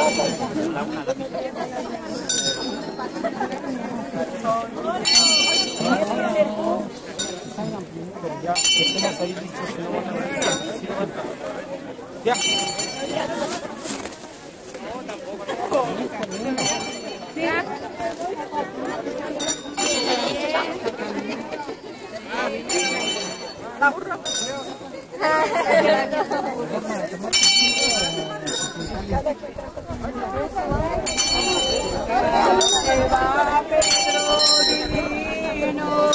Ya, estemos ahí listos, que no van a ver. Ya. La burra. Va Pedro divino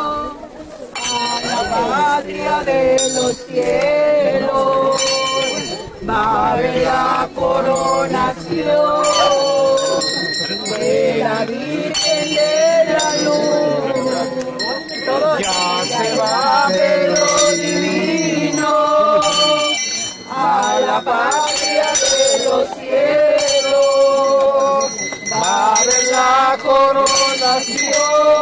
a la patria de los cielos, va a ver la coronación de la Virgen de la Luz. Ya se va Pedro divino a la patria de los cielos, va a ver la coronación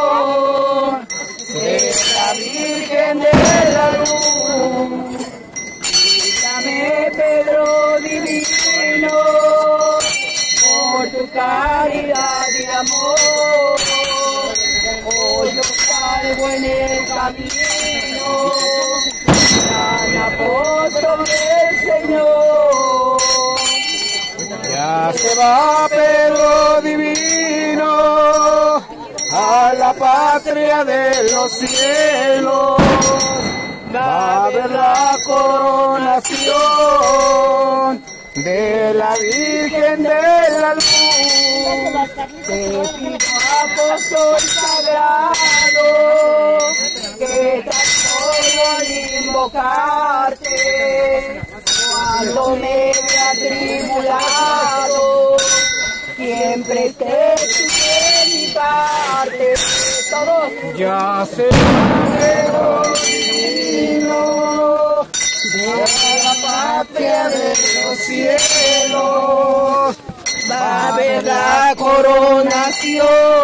de la Virgen de la Luz. Dame Pedro divino por tu caridad y amor, hoy yo salgo en el camino, gran apóstol del Señor. Ya se va Pedro divino a la patria de los cielos, va a ver la coronación de la Virgen de la Luz. Te pido, apóstol sagrado, que tan solo al invocarte, cuando me vea atribulado, siempre estés tú de mi parte. Todos. Ya se va Pedro divino de la patria de los cielos, va a ver la coronación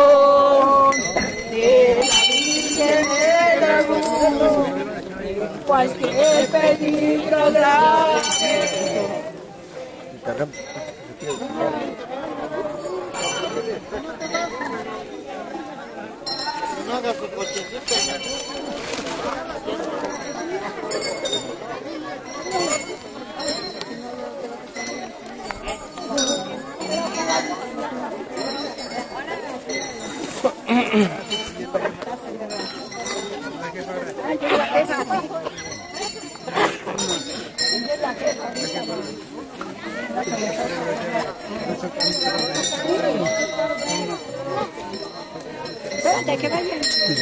de la Virgen de la Luz. Cualquier peligro grave, espérate que vaya.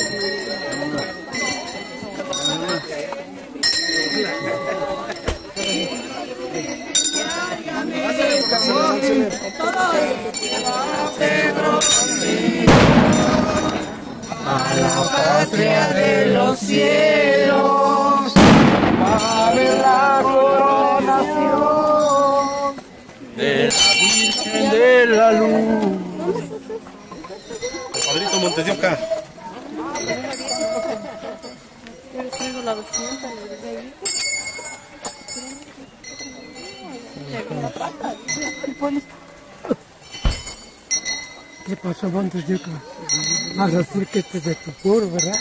a la patria de los cielos, va a ver la coronación de la Virgen de la Luz. Padrito Montes de Oca. ¿Qué pasó, Montes de Oca? Vas a decir que este es de tu pueblo, ¿verdad?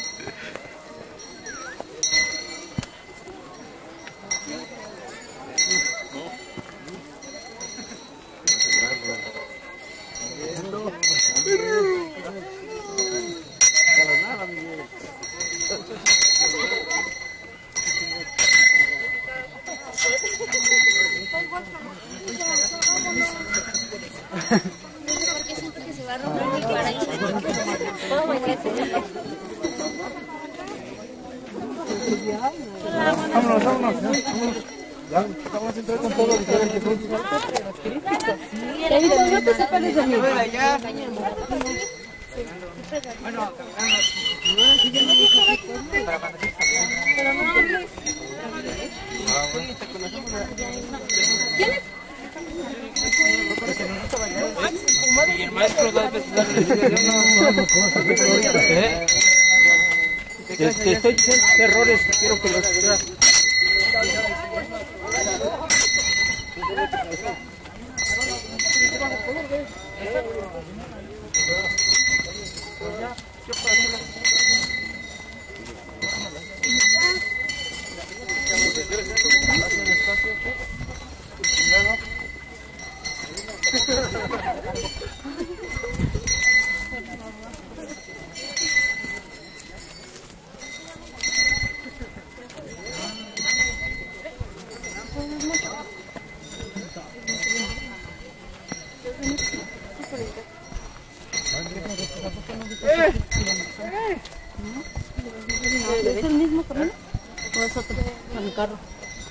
Porque siento que se va a romper mi paraíso. Todo buenísimo. Vámonos, vámonos. Ya, vamos a entrar con todo diferente. No te separes de mí. Bueno, Y el maestro da Te estoy diciendo errores que quiero que los veas. ¿Es el mismo camino? ¿O es otro? Con el carro.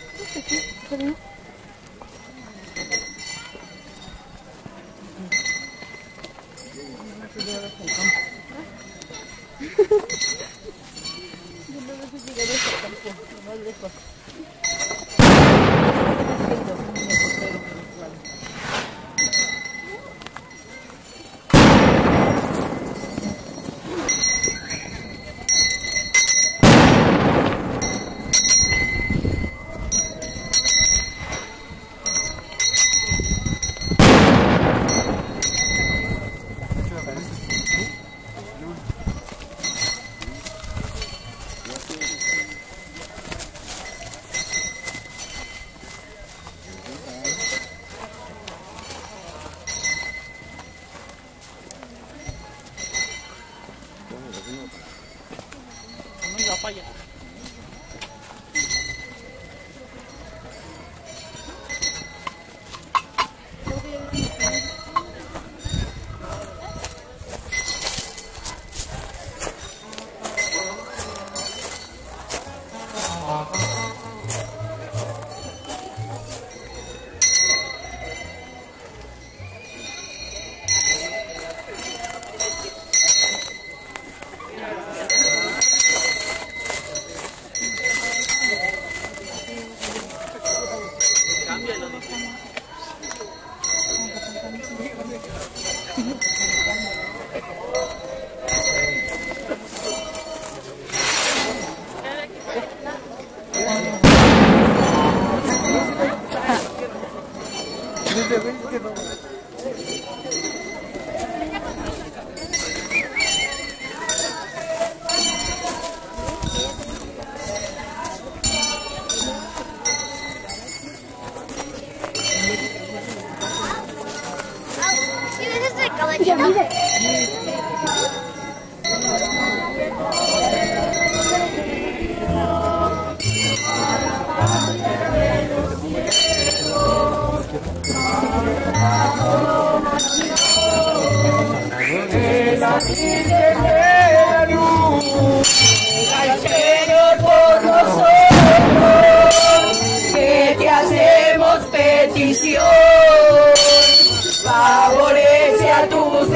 Favorece a tus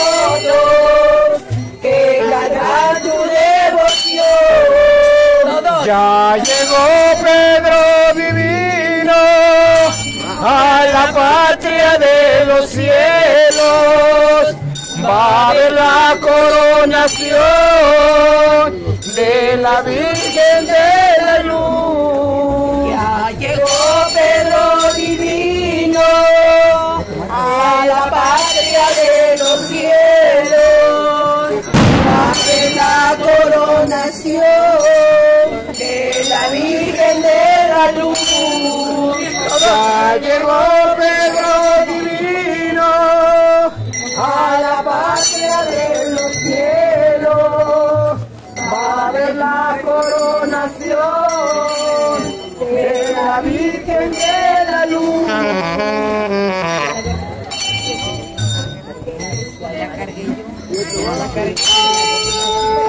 devotos que cantan tu devoción. Ya llegó Pedro divino a la patria de los cielos. Va a ver la coronación de la Virgen de la Luz. Ya llegó Pedro divino a la patria de los cielos. Va a ver la coronación de la Virgen de la Luz. Ya llegó Pedro divino A la patria de los cielos va a ver la coronación de la Virgen de la Luz. Ya la cargué yo.